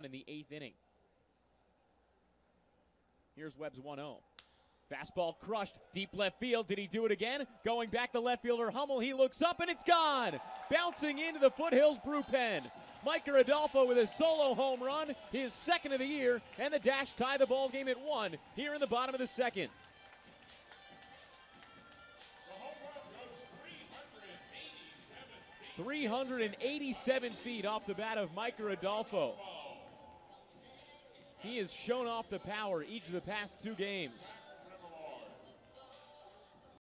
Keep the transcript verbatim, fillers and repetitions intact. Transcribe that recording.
in the eighth inning. Here's Webb's one oh. Fastball crushed, deep left field. Did he do it again? Going back to left fielder Hummel. He looks up and it's gone. Bouncing into the foothills brew pen. Micker Adolfo with a solo home run, his second of the year, and the Dash tie the ball game at one here in the bottom of the second. three hundred eighty-seven feet off the bat of Micker Adolfo. He has shown off the power each of the past two games.